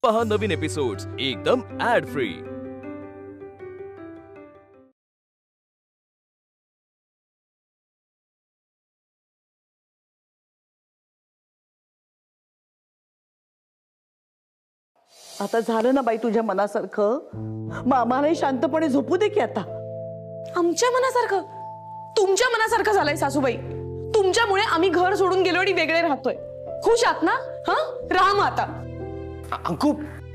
पहा नवीन एपिसोड्स एकदम ऍड फ्री। आता झालं ना बाई तुझ्या मनासारखं, मग आम्हालाही शांतपणे झोपू दे की आता। आमच्या मनासारखं? तुमच्या मनासारखं झालंय सासूबाई। तुमच्यामुळे आम्ही घर सोडून गेलो आणि वेगळे राहतोय। खुश आहात ना? राहा मग आता। अंकु,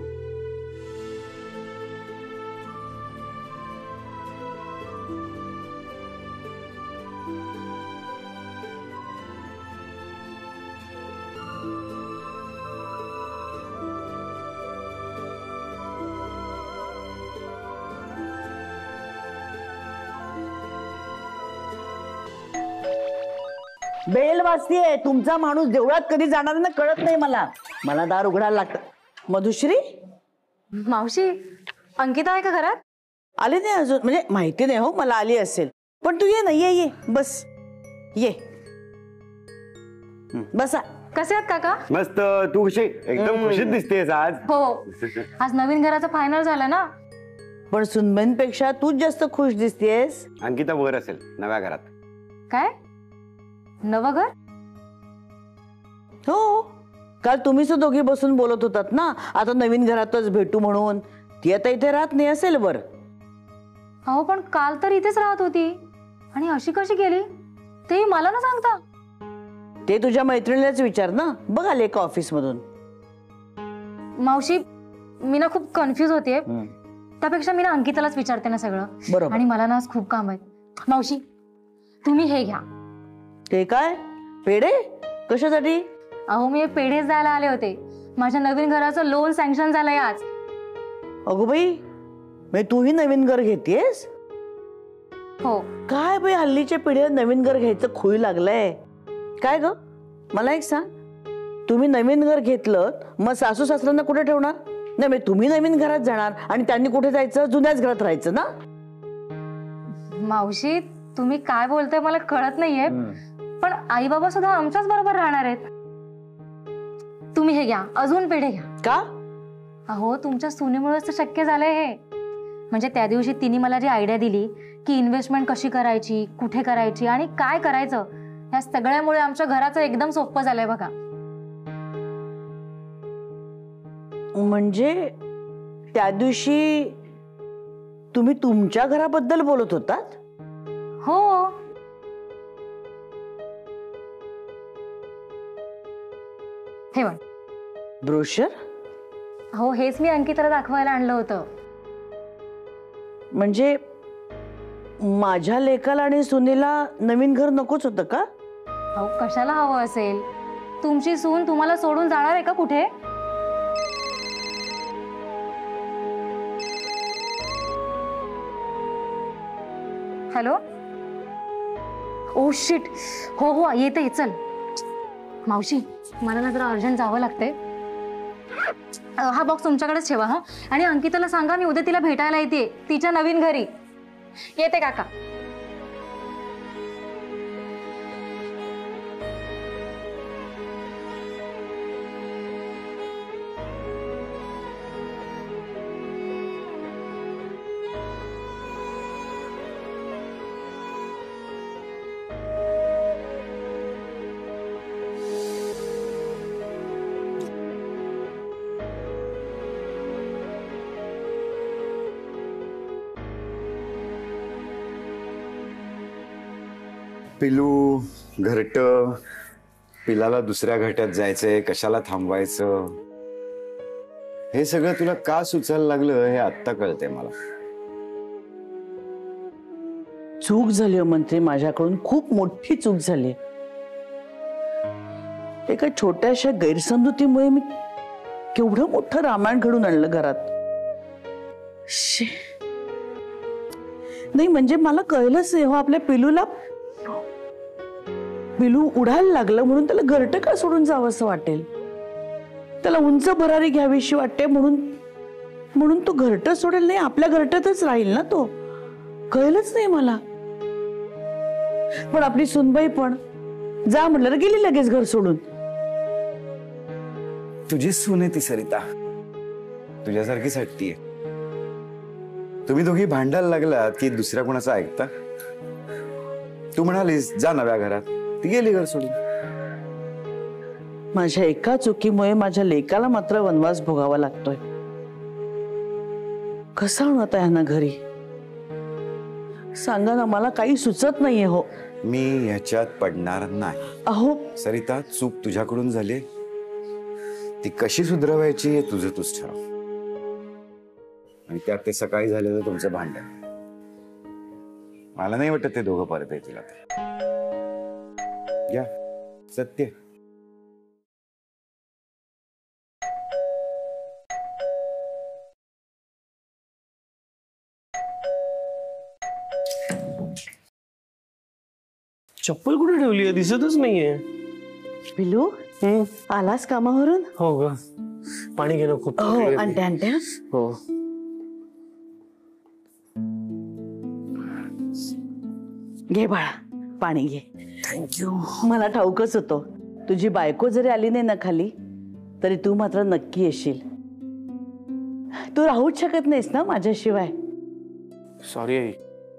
बेल वाजतीये। तुमचा माणूस देवळात कधी जाणार ना कळत नाही मला। मला दार उघडायला लागतं। मधुश्री मावशी, अंकिता आहे का घरात? आली नाही अजून, म्हणजे माहिती नाही हो, मला आली असेल। पण तू ये ना, ये ये बस ये बसा। कसे आहात काका? मस्त। तू कशी? एकदम खुशीत दिसतेस आज। हो, आज नवीन घराचं फायनल झालं ना। पण सुनबाईंपेक्षा तूच जास्त खुश दिसतेस। अंकिता वर असेल नव्या घरात। काय नवं घर? हो, काल तुम्हीच दोघी बसून बोलत होतात ना, आता नवीन घरातच भेटू म्हणून। ती आता इथे राहत नाही असेल वर? अहो पण काल तर इथेच राहत होती आणि अशी कशी गेली ते मला ना सांगता। ते तुझ्या मैत्रिणीलाच विचार ना, बघ आले का ऑफिस मधून। मावशी, मी ना खूप कन्फ्यूज होते, त्यापेक्षा मी ना अंकितालाच विचारते ना सगळं। बरोबर। आणि मला ना आज खूप काम आहे। मावशी तुम्ही हे घ्या। ते काय पेढे? कशासाठी? अहो मी पेढे द्यायला आले होते। माझ्या नवीन घराचं लोन सँक्शन झालंय आज। अगो बाई, म्हणजे तूही नवीन घर घेतेस? हो। काय बाई हल्लीच्या पिढीला नवीन घर घ्यायचं खुई लागलंय काय ग? मला एक सांग, तुम्ही नवीन घर घेतलं मग सासू सासऱ्यांना कुठे ठेवणार? नाही म्हणजे तुम्ही नवीन घरात जाणार आणि त्यांनी कुठे जायचं? जुन्याच घरात राहायचं ना? मावशी तुम्ही काय बोलताय मला कळत नाहीये, पण आई बाबा सुद्धा आमच्याच बरोबर राहणार आहेत। तुम्ही हे घ्या, अजून पेढे घ्या। का? अहो तुमच्या सुनेमुळेच तर शक्य झालंय हे। म्हणजे त्या दिवशी तिने मला जी आयडिया दिली की इन्व्हेस्टमेंट कशी करायची, कुठे करायची आणि काय करायचं, या सगळ्यामुळे आमच्या घराचं एकदम सोपं झालंय बघा। म्हणजे त्या दिवशी तुम्ही तुमच्या घराबद्दल बोलत होतात? हो। हे बघ ब्रोशर? हो, हेच मी अंकिताला दाखवायला आणलं होतं। म्हणजे माझ्या लेकाला आणि सुनेला नवीन घर नकोच होतं का? अहो कशाला हवं असेल? तुमची सून तुम्हाला सोडून जाणार आहे का कुठे? हॅलो, ओ शिट, हो हो येते, चल। मावशी मला ना जरा अर्जंट जावं लागतंय। हा बॉक्स तुमच्याकडेच ठेवा हा, आणि अंकिताला सांगा मी उद्या तिला भेटायला येते तिच्या नवीन घरी। येते काका। पिलू घरटं, पिलाला दुसऱ्या घरट्यात जायचंय, कशाला थांबवायचं, हे सगळं तुला का सुचायला लागलं हे आत्ता कळतंय मला। चूक झाली मंत्री, माझ्याकडून खूप मोठी चूक झाली। एका छोट्याशा गैरसमजुतीमुळे मी केवढं मोठं रामायण घडून आणलं घरात। नाही म्हणजे मला कळलंच नाही हो, आपल्या पिलू उडायला लागलं म्हणून त्याला घरटं का सोडून जावं असं वाटेल? त्याला उंच भरारी घ्यावीशी वाटते म्हणून तो घरटं सोडेल नाही, आपल्या घरट्यातच राहील ना तो। कळलंच नाही मला। पण आपली सुनबाई पण जा म्हटलं गेली लगेच घर सोडून। तुझी सून आहे ती सरिता, तुझ्यासारखीच हट्टी आहे. तुम्ही दोघी भांडायला लागलात की दुसऱ्या कोणाचं ऐकता? तू म्हणालीस जा नव्या घरात, ती गेली घर सोडून. माझ्या एका चुकीमुळे माझ्या लेकाला मात्र वनवास भोगावा लागतोय. कसा आणत आहे ना घरी? सांगा ना, मला काही सुचत नाहीये हो. मी ह्याच्यात पडणार नाही. अहो सरिता, चूक तुझ्याकडून झाली, ती कशी सुधरवायची हे तुझं तूच ठरव. आणि त्यात ते सकाळी झालेलं तुमचं भांडण, मला नाही वाटत ते दोघं परत येतील आता. घ्या सत्य. चप्पल कुठे ठेवली आहे? दिसतच नाहीये. पिलू, आलास कामावरून? हो ग, पाणी घेणं खूप. हो, आणते आणते. हो. घे बाळा, पाणी घे. थँक्यू. मला ठाऊकच होतो, तुझी बायको जरी आली नाही ना खाली तरी तू मात्र नक्की येशील. तू राहूच शकत नाहीस ना माझ्याशिवाय. Sorry I,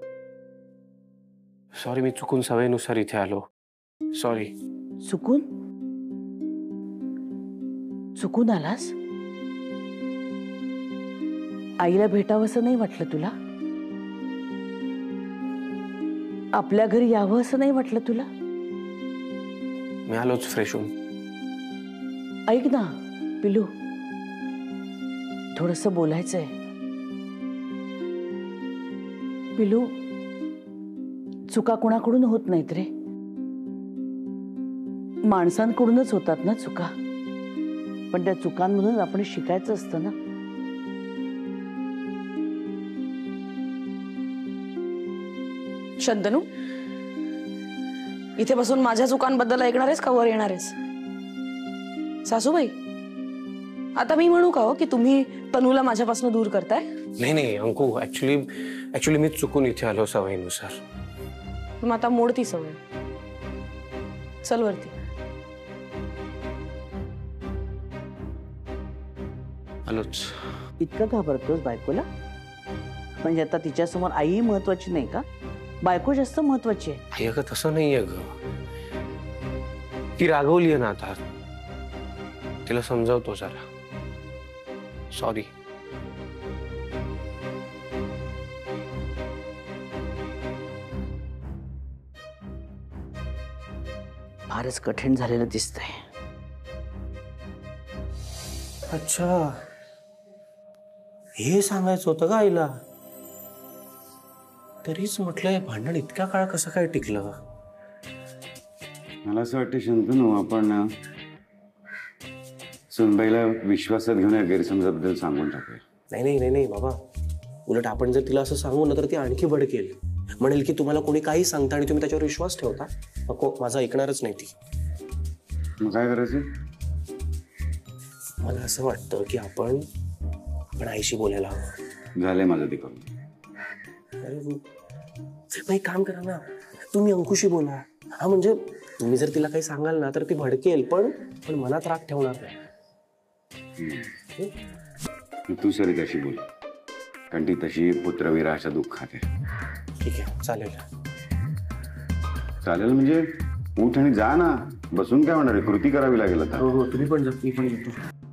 sorry. मी चुकून सवयीनुसार इथे आलो. सॉरी. चुकून? चुकून आलास? आईला भेटावं असं नाही वाटलं तुला? आपल्या घरी यावं असं नाही वाटलं तुला? मी आलोच फ्रेश होऊन. ऐक ना पिलू, थोडंसं बोलायचंय. पिलू, चुका कुणाकडून होत नाहीत रे, माणसांकडूनच होतात ना चुका. पण त्या चुकांमधून आपण शिकायचं असतं ना. शंतनू, इथे बसून माझ्या चुकांबद्दल ऐकणार आहेस का वर येणार आहेस? सासूबाई, आता मी म्हणू का हो की तुम्ही तनूला माझ्यापासून दूर करताय? नाही नाही अंकू, ऍक्च्युली मी चुकून इथे आलो सवयीनुसार. मग आता मोडती सवय. चल वरती. आलोच. इतकं घाबरतोस बायकोला? म्हणजे आता तिच्यासमोर आई महत्वाची नाही का? बायको जास्त महत्वाची आहे. आई अगं तसं नाहीये ग, ती रागवली आहे ना आता, तिला समजावतो जरा. सॉरी. फारच कठीण झालेलं दिसतंय. अच्छा, हे सांगायचं होतं का आईला? तरीच म्हटलं हे भांडण इतका काळ कसं काय टिकलं? मला असं वाटतं शंतनू, आपण सुनबाईला विश्वासात घेऊन या गैरसमजाबद्दल सांगून टाकूया. नाही नाही नाही नाही बाबा, उलट आपण जर तिला असं सांगू ना तर ती आणखी भडकेल. म्हणेल की तुम्हाला कोणी काही सांगता आणि तुम्ही त्याच्यावर विश्वास ठेवता. नको, माझं ऐकणारच नाही ती. मग काय करायचं? मला असं वाटतं की आपण आईशी बोलायला हवं. झालंय माझं ते करून. मग एक काम करा ना, तुम्ही अंकुशी बोला. हा म्हणजे तुम्ही जर तिला काही सांगाल ना तर ती भडकेल, पण मनात राग ठेवणार नाही. तू सरिताशी बोल, कारण ती तशी पुत्रविराच्या दुःखात आहे. ठीक आहे, चालेल. चालेल म्हणजे उठ आणि जा ना. बसून काय होणार आहे? कृती करावी लागेल आता. हो, तुम्ही पण जा. मी पण येतो.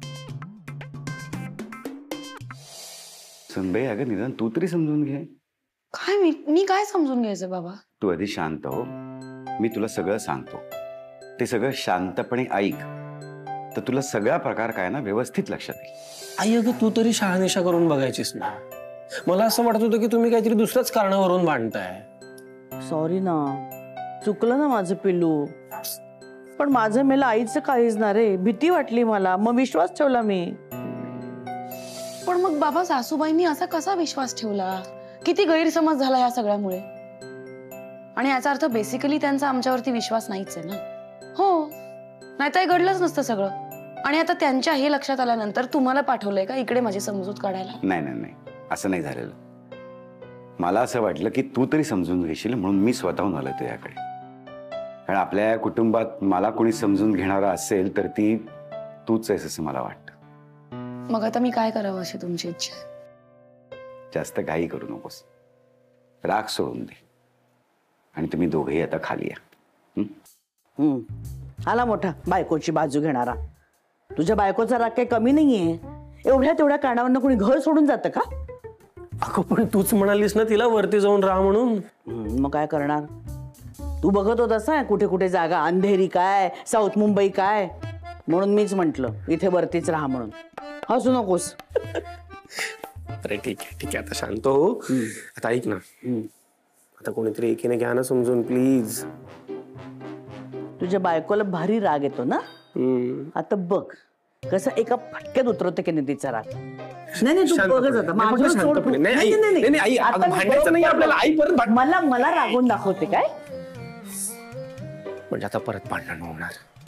सुनबाई, अगं निदान तू तरी समजून घे. काय मी काय समजून घ्यायचं बाबा? तू आधी शांत हो, मी तुला सगळं सांगतो. ते सगळं शांतपणे ऐक, तर तुला सगळा प्रकार काय ना व्यवस्थित लक्षात येईल. आई अगं, तू तरी शहानिशा करून बघायचीस ना. मला असं वाटत होतं की तुम्ही काहीतरी दुसऱ्याच कारणावरून भांडताय. सॉरी ना, चुकलं ना माझं पिल्लू. पण माझं मेला आईचं काहीच ना रे. भीती वाटली मला, मग विश्वास ठेवला मी. पण मग बाबा, सासूबाईंनी असा कसा विश्वास ठेवला? किती गैरसमज झाला या सगळ्यामुळे. आणि याचा अर्थ बेसिकली त्यांचा आमच्यावरती विश्वास नाहीच आहे ना. हो, नाहीतर हे घडलंच नसतं सगळं. आणि आता त्यांच्या हे लक्षात आल्यानंतर तुम्हाला पाठवलंय का इकडे माझी समजूत काढायला? नाही नाही नाही, असं नाही झालेलं. मला असं वाटलं की तू तरी समजून घेशील म्हणून मी स्वतःहून आलोय तुझ्याकडे. कारण आपल्या कुटुंबात मला कोणी समजून घेणारा असेल तर ती तूच आहेस असं मला वाटतं. मग आता मी काय करावं अशी तुमची इच्छा आहे? जास्त घाई करू नकोस, राग सोडून दे आणि तुम्ही दोघेही आता खाली या. आला मोठा बायकोची बाजू घेणारा. तुझ्या बायकोचा राग काही कमी नाहीये. एवढ्या तेवढ्या कारणावरनं कोणी घर सोडून जातं का? अगं पण तूच म्हणालीस ना तिला वरती जाऊन राहा म्हणून. मग काय करणार? तू बघत होतास ना कुठे कुठे जागा, अंधेरी काय, साऊथ मुंबई काय, म्हणून मीच म्हंटल इथे वरतीच राहा म्हणून. हसू नकोस. अरे ठीक आहे आता शांत हो. आता ऐक ना, आता कोणीतरी एकीने घ्या ना समजून प्लीज. तुझ्या बायकोला भारी राग येतो ना. आता बघ कसं एका फटक्यात उतरवते की नाही तिचा राग. नाही तू बघच आता माझ्यावर सोड तू. नाही आता मी भांडायचं नाही आपल्याला. आई परत मला रागवून दाखवते काय? म्हणजे आता परत भांडण होणार.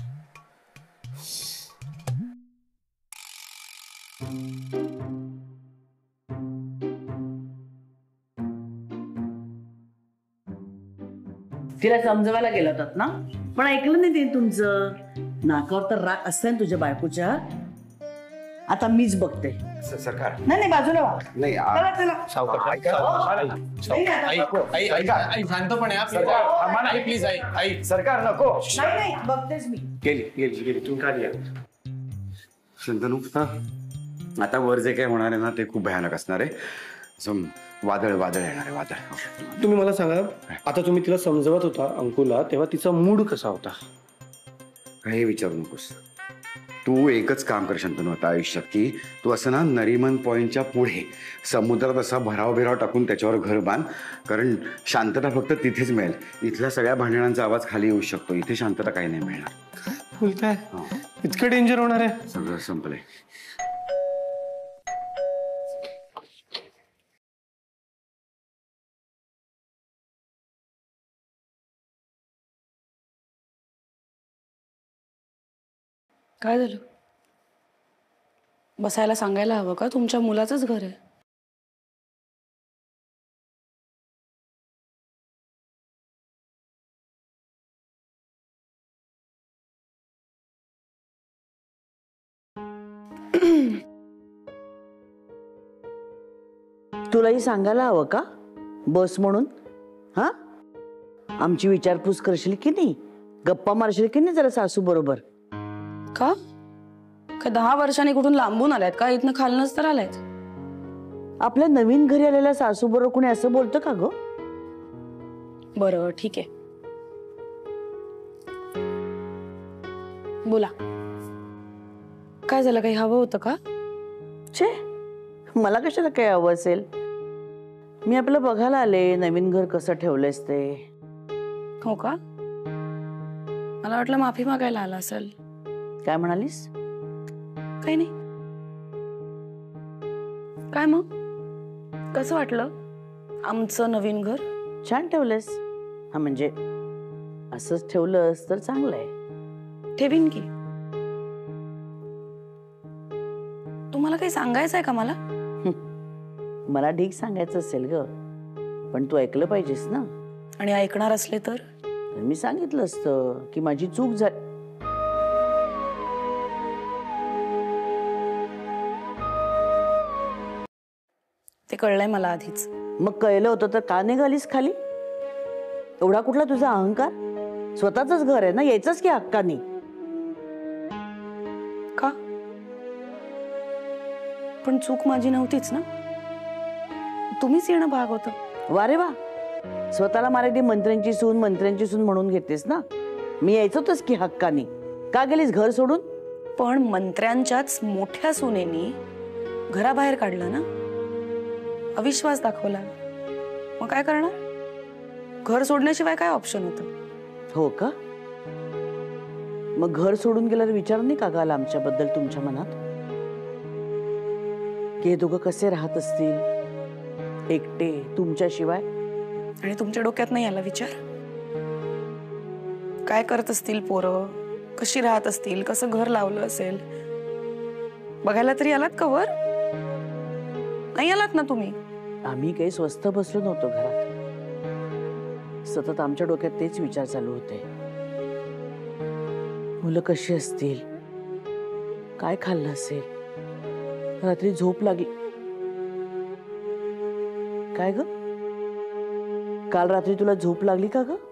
तिला समजवायला गेला होतात ना, पण ऐकलं नाही ते तुमचं. नाकावर तर राग असतंय ना तुझ्या बायकोच्या. आता मीच बघते. सरकार नाही बाजूला व्हा. नाही चला चला. शांतपणे प्लीज. आई सरकार नको. नाही बघतेच मी. गेली तुम्ही का या. शंतनू, आता वर जे काय होणार आहे ना ते खूप भयानक असणार आहे. असं वादळ येणार आहे, वादळ. तुम्ही मला सांगा, आता तुम्ही तिला समजवत होता अंकुला, तेव्हा तिचा मूड कसा होता? काही विचारू नकोस. तू एकच काम कर शंतनू आता आयुष्यात, की तू असं ना नरिमन पॉइंटच्या पुढे समुद्रात असा भराव टाकून त्याच्यावर घर बांध. कारण शांतता फक्त तिथेच मिळेल. इथल्या सगळ्या भांडणांचा आवाज खाली येऊ शकतो. इथे शांतता काही नाही मिळणार. बोलताय इतकं डेंजर होणार आहे? सगळं संपलंय. काय झालं? बसायला सांगायला हवं का? तुमच्या मुलाचंच घर आहे. तुलाही सांगायला हवं का बस म्हणून? हा, आमची विचारपूस करशील की नाही? गप्पा मारशील की नाही जरा सासू बरोबर? का 10 वर्षांनी कुठून लांबून आलायत का? इथनं खालनच तर आलायत. आपल्या नवीन घरी आलेल्या सासू बरोबर कोणी असं बोलतं का ग? बरं ठीक आहे, बोला. काय झालं? काही हवं होतं का? छे, मला कशाला काय हवं असेल? मी आपलं बघायला आले नवीन घर कसं ठेवलंयस ते. हो का? मला वाटलं माफी मागायला आला असेल. काय म्हणालीस? काही नाही. काय मग कसं वाटलं आमचं नवीन घर? छान ठेवलंयस. हा म्हणजे असंच ठेवलंस तर चांगलं आहे. ठेवीन की. तुम्हाला काही सांगायचं आहे का मला? मला ढीक सांगायचं असेल ग, पण तू ऐकलं पाहिजेस ना. आणि ऐकणार असले तर मी सांगितलं असतं की माझी चूक झाली. ते कळलंय मला आधीच. मग कळलं होतं तर का निघालीस खाली? एवढा कुठला तुझा अहंकार? स्वतःच घर आहे ना, यायचंच की हक्कानी. का? पण चूक माझी नव्हतीच ना, तुम्हीच येणं भाग होतं. वा रे वा, स्वतःला मारायची मंत्र्यांची सून म्हणून घेतेस ना. मी यायचं होतंच की हक्कानी. का गेलीस घर सोडून? पण मंत्र्यांच्याच मोठ्या सुनेनी घराबाहेर काढलं ना, अविश्वास दाखवला. मग काय करणार? घर सोडण्याशिवाय काय ऑप्शन होतं? हो का? मग घर सोडून गेल्यावर विचार नाही का आला आमच्याबद्दल तुमच्या मनात? की हे दोघं कसे राहत असतील एकटे तुमच्याशिवाय? आणि तुमच्या डोक्यात नाही आला विचार? काय करत असतील पोरं, कशी राहत असतील, कसं घर लावलं असेल बघायला तरी आलात का वर? नाही आलात ना तुम्ही. आम्ही काही स्वस्थ बसलो नव्हतो घरात. सतत आमच्या डोक्यात तेच विचार चालू होते. मुलं कशी असतील, काय खाल्लं असेल, रात्री झोप लागली काय ग? काल रात्री तुला झोप लागली का ग?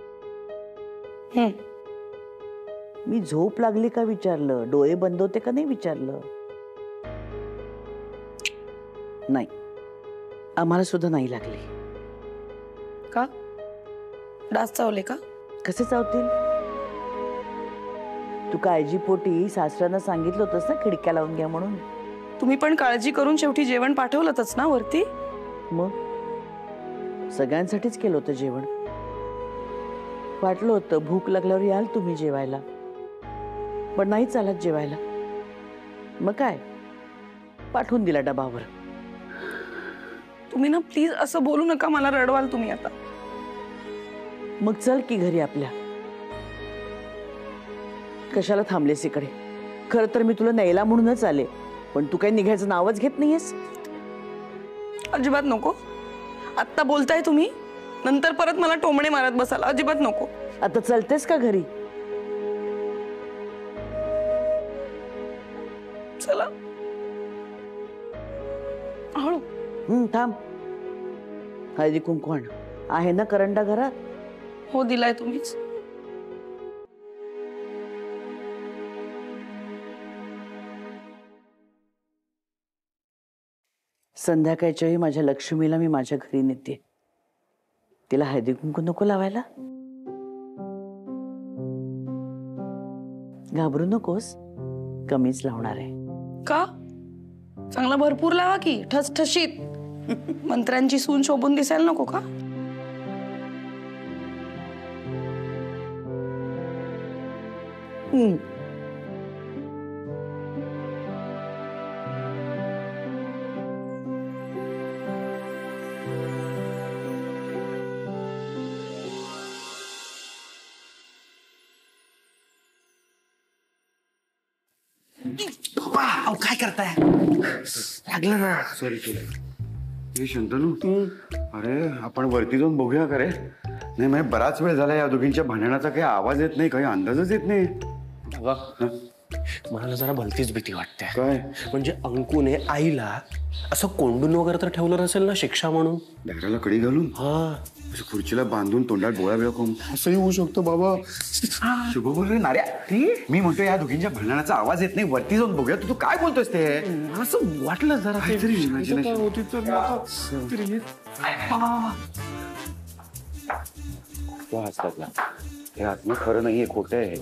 मी झोप लागली का विचारलं, डोळे बंद होते का नाही विचारलं. नाही, आम्हाला सुद्धा नाही लागली. का? डास चावले का? कसे चावतील? तू काळजीपोटी सासऱ्यांना सांगितलं होतंस ना खिडक्या लावून घ्या म्हणून. तुम्ही पण काळजी करून शेवटी जेवण पाठवलंच ना वरती. मग सगळ्यांसाठीच केलं होतं जेवण. वाटलं होतं भूक लागल्यावर याल तुम्ही जेवायला, पण नाही चालत जेवायला. मग काय, पाठवून दिला डबावर. तुम्ही ना प्लीज असं बोलू नका, मला रडवाल तुम्ही आता. मग चल की घरी आपल्या. कशाला थांबलेस इकडे? खरं तर मी तुला न्यायला म्हणूनच आले, पण तू काही निघायचं नावच घेत नाहीयेस. अजिबात नको. आत्ता बोलताय तुम्ही, नंतर परत मला टोमणे मारत बसाल. अजिबात नको. आता चलतेस का घरी? चला हळू. थांब. हळदी कुंकू आण. आहे ना करंडा घरात? हो, दिलाय तुम्हीच. संध्याकाळच्या वेळी माझ्या लक्ष्मीला मी माझ्या घरी नेते. तिला हळदी कुंकू नको लावायला? घाबरू नकोस, कमीच लावणार आहे. का? चांगला भरपूर लावा की, ठसठशीत. मंत्र्यांची सून शोभून दिसायला नको का? काय करताय? लागलं ना. Sorry sorry. शंतनू, अरे आपण वरती जाऊन बघूया का रे? नाही म्हणजे बराच वेळ झाला या दोघींच्या भांडणाचा काही आवाज येत नाही, काही अंदाजच येत नाही. मला जरा भलतीच भीती वाटते. काय म्हणजे अंकुने आईला असं कोंडून वगैरे तर ठेवलं नसेल ना शिक्षा म्हणून? दाराला कडी घालून, हा, खुर्चीला बांधून तोंडात बोळा बिळा करून असंही होऊ शकतो बाबा. शुभ बोल रे नाऱ्या. मी म्हणतो या दोघींच्या भांडणाचा आवाज येत नाही, वरती जाऊन बघूया. तू काय बोलतोस ते? असं वाटलं जरा. काहीतरी imagination. होती तर हे आत्म खरं नाहीये, खोटं आहे.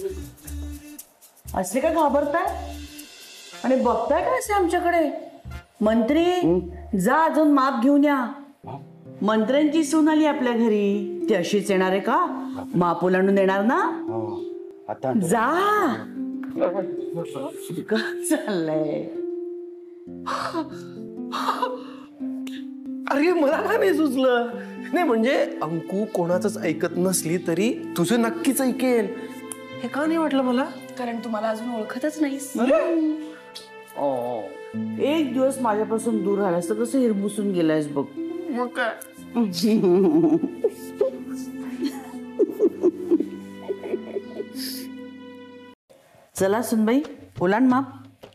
असले का घाबरताय आणि बघताय का असे आमच्याकडे? मंत्री, जा अजून माप घेऊन या. मंत्र्यांची सून आली आपल्या घरी, ती अशीच येणार आहे का? माप ओलांडून येणार ना? आता जा. काय चाललंय? अरे मला का नाही सुचलं? नाही म्हणजे अंकू कोणाचंच ऐकत नसली तरी तुझं नक्कीच ऐकेल. हे का नाही वाटलं मला? कारण तुम्हाला अजून ओळखतच नाहीस. एक दिवस माझ्यापासून दूर राहिलास तर कसं हिरमुसून गेलायस बघ. मग काय? चला सुनबाई, ओलांड माप.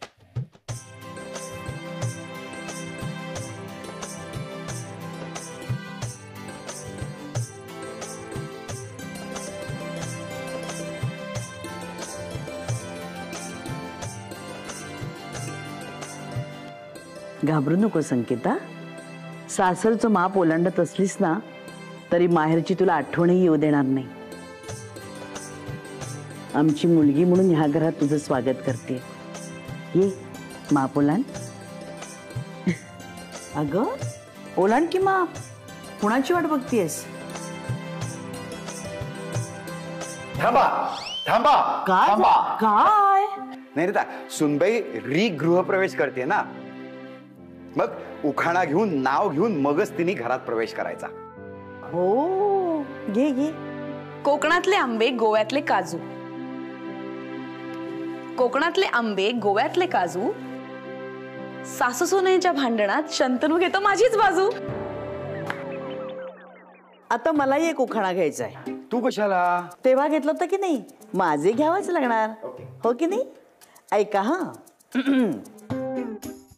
घाबरू नको संकेता. सासरचं माप ओलांडत असलीस ना तरी माहेरची तुला आठवणही येऊ देणार नाही. आमची मुलगी म्हणून ह्या घरात तुझं स्वागत करते. ये माप ओलांड. अगं ओलांड की माप. कुणाची वाट बघतीयस? थांबा थांबा काय थांबा. काय? नाही रे, सुनबाई गृहप्रवेश करते ना, मग उखाणा घेऊन नाव घेऊन मगच तिने घरात प्रवेश करायचा. हो, घे घे. कोकणातले आंबे, गोव्यातले काजू. कोकणातले आंबे, गोव्यातले काजू. सासू सुनेच्या भांडणात शंतनू घेतो माझीच बाजू. आता मलाही एक उखाणा घ्यायचा आहे. तू कशाला? तेव्हा घेतलं होतं की नाही, माझे घ्यावंच लागणार. हो की नाही? ऐका हा.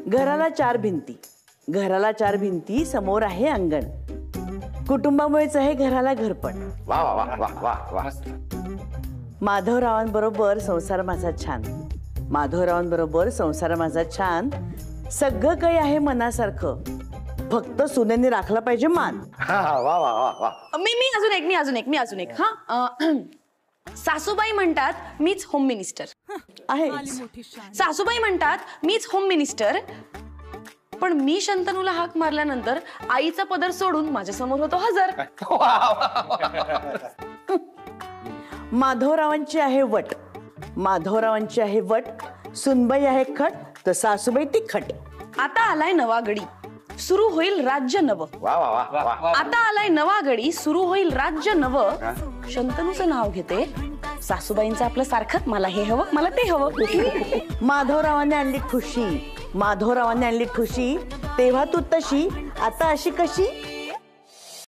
घराला 4 भिंती, घराला 4 भिंती, समोर आहे अंगण. कुटुंबामुळेच आहे घराला घरपण. वा वा वा वा वा वा. माधवरावांबरोबर संसार माझा छान, माधवरावांबरोबर संसार माझा छान. सगळं काही आहे मनासारखं, फक्त सुनेने राखला पाहिजे मान. वा वा वा वा. मी अजून एक हा. सासूबाई म्हणतात मीच होम मिनिस्टर. आहे. सासूबाई म्हणतात मीच होम मिनिस्टर, पण मी शंतनूला हाक मारल्यानंतर आईचा पदर सोडून माझ्या समोर होतो हजर. माधवरावांची आहे वट, माधवरावांची आहे वट. सुनबाई आहे खट, तर सासूबाई तिखट. आता आलाय नवा गडी, सुरू होईल राज्य नव. वा वा वा वा. आता आलाय नवा गडी, सुरू होईल राज्य नव. शंतनूचं नाव घेते, सासूबाईंचं आपलं सारखं, मला हे हवं, मला ते हवं. माधवरावांनी आणली खुशी, माधवरावांनी आणली खुशी. तेव्हा तू तशी, आता अशी कशी.